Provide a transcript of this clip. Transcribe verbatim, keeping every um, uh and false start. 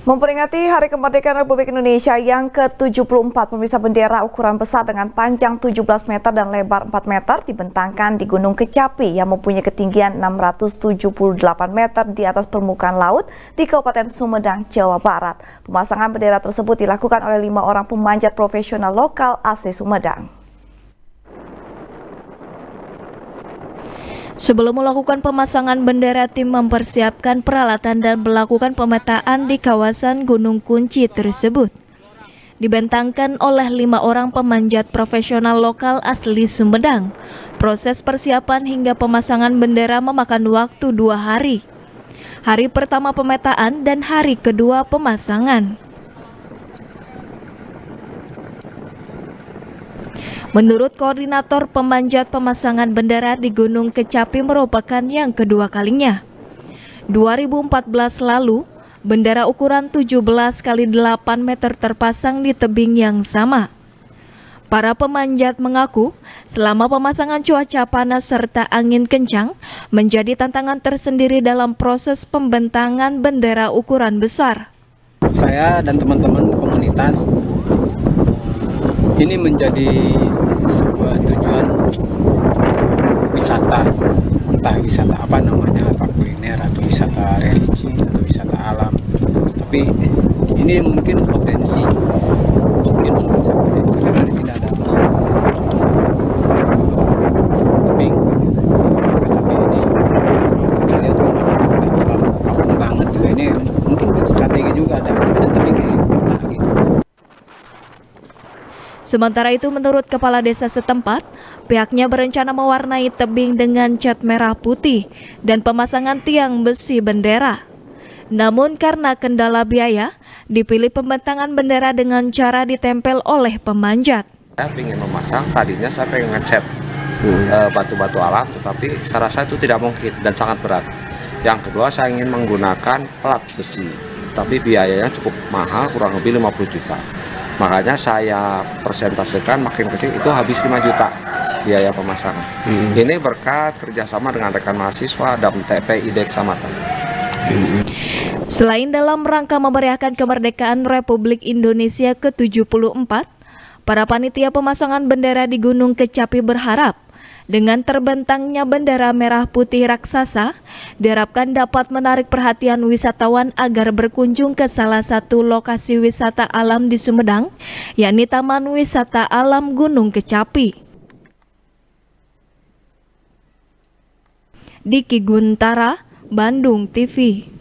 Memperingati Hari Kemerdekaan Republik Indonesia yang ke tujuh puluh empat, pemirsa, bendera ukuran besar dengan panjang tujuh belas meter dan lebar empat meter dibentangkan di Gunung Kecapi yang mempunyai ketinggian enam ratus tujuh puluh delapan meter di atas permukaan laut di Kabupaten Sumedang, Jawa Barat. Pemasangan bendera tersebut dilakukan oleh lima orang pemanjat profesional lokal asli Sumedang. Sebelum melakukan pemasangan bendera, tim mempersiapkan peralatan dan melakukan pemetaan di kawasan Gunung Kunci tersebut. Dibentangkan oleh lima orang pemanjat profesional lokal asli Sumedang. Proses persiapan hingga pemasangan bendera memakan waktu dua hari. Hari pertama pemetaan dan hari kedua pemasangan. Menurut koordinator pemanjat pemasangan bendera di Gunung Kecapi merupakan yang kedua kalinya. dua ribu empat belas lalu, bendera ukuran tujuh belas kali delapan meter terpasang di tebing yang sama. Para pemanjat mengaku selama pemasangan cuaca panas serta angin kencang menjadi tantangan tersendiri dalam proses pembentangan bendera ukuran besar. Saya dan teman-teman komunitas ini menjadi sebuah tujuan wisata, entah wisata apa namanya, apa kuliner atau wisata religi atau wisata alam. Tapi ini mungkin potensi, mungkin bisa potensi karena di sini ada tebing. Tapi ini kita lihat udah terlalu kampung banget juga, ini mungkin strategi juga ada ada tebing di kota gitu. Sementara itu, menurut kepala desa setempat, pihaknya berencana mewarnai tebing dengan cat merah putih dan pemasangan tiang besi bendera. Namun karena kendala biaya, dipilih pembentangan bendera dengan cara ditempel oleh pemanjat. Saya ingin memasang, tadinya saya pengen ngecat batu-batu alam, tetapi saya rasa itu tidak mungkin dan sangat berat. Yang kedua, saya ingin menggunakan plat besi, tapi biayanya cukup mahal, kurang lebih lima puluh juta. Makanya saya persentasekan makin kecil itu habis lima juta biaya pemasangan. Hmm. Ini berkat kerjasama dengan rekan mahasiswa dan T P I D Kecamatan. Hmm. Selain dalam rangka memeriahkan kemerdekaan Republik Indonesia ke tujuh puluh empat, para panitia pemasangan bendera di Gunung Kecapi berharap dengan terbentangnya bendera merah putih raksasa, diharapkan dapat menarik perhatian wisatawan agar berkunjung ke salah satu lokasi wisata alam di Sumedang, yakni Taman Wisata Alam Gunung Kecapi. Diki Guntara, Bandung T V.